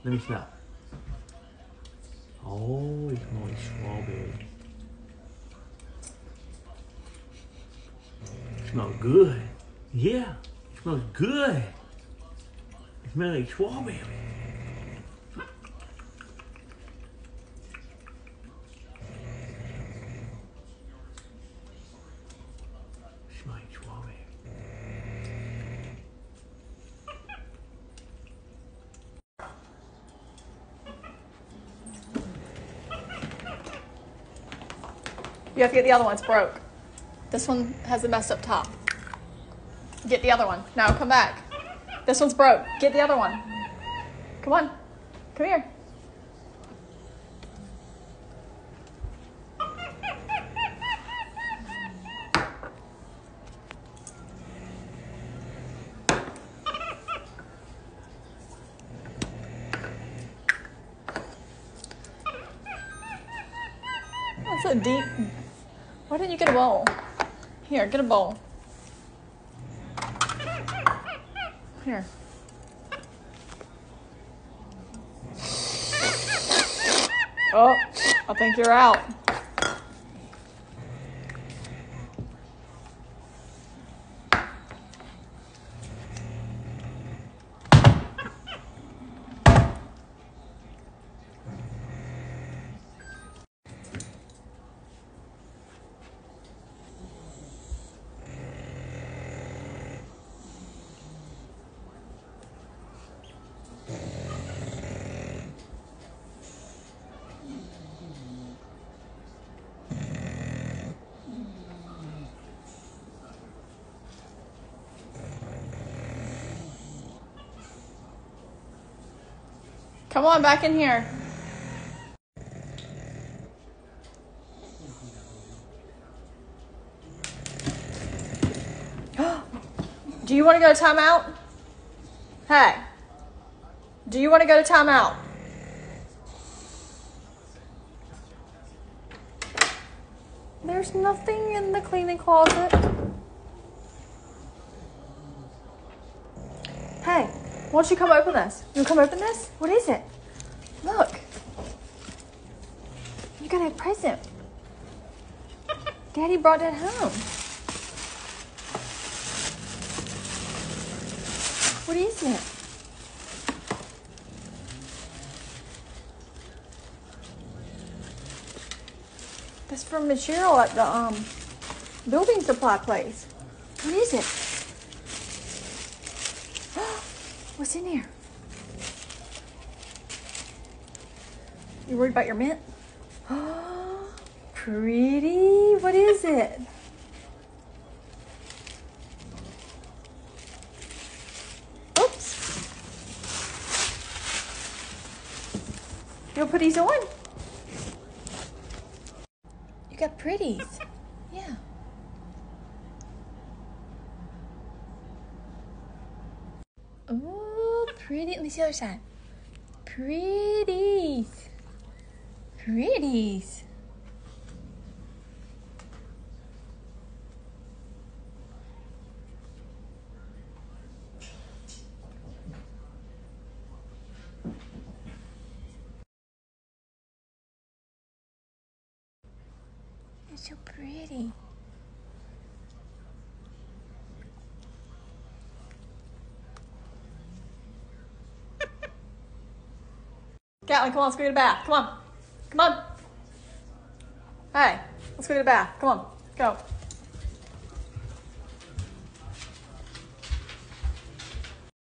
Let me smell. Oh, it smells like strawberry. It smells good. Yeah, it smells good. It smells like strawberry. You have to get the other one, it's broke. This one has a messed up top. Get the other one. Now come back. This one's broke. Get the other one. Come on. Come here. That's a deep... Why didn't you get a bowl? Here, get a bowl. Here. Oh, I think you're out. Come on, back in here. Do you want to go to timeout? Hey, do you want to go to timeout? There's nothing in the cleaning closet. Hey, why don't you come open this? You want to come open this? What is it? Look. You got a present. Daddy brought that home. What is it? That's from Cheryl at the building supply place. What is it? What's in here? You worried about your mint? Pretty. What is it? Oops. You'll put these on? You got pretties. Yeah. Oh, pretty. Let me see the other side. Pretties. Pretties. You're so pretty. Catlin, come on, let's go get a bath. Come on. Come on. Hey, let's go get a bath. Come on. Go.